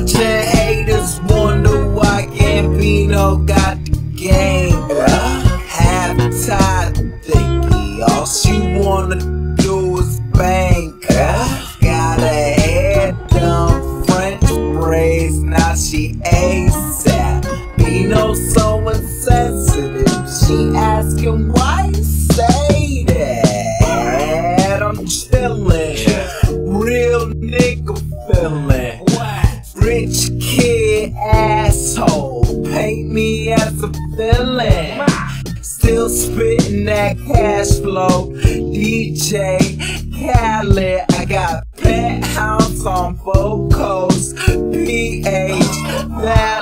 Watching haters wonder why Gambino got the game. Half-tied thicky, all she wanna do is bang. Got her hair done, French braids, now she ASAP. Bino so insensitive, she asking why you say that. I'm chillin', real nigga feelin'. Rich kid asshole, paint me as a villain. Still spittin' that cash flow, DJ Khaled. I got penthouse on vocals, PH.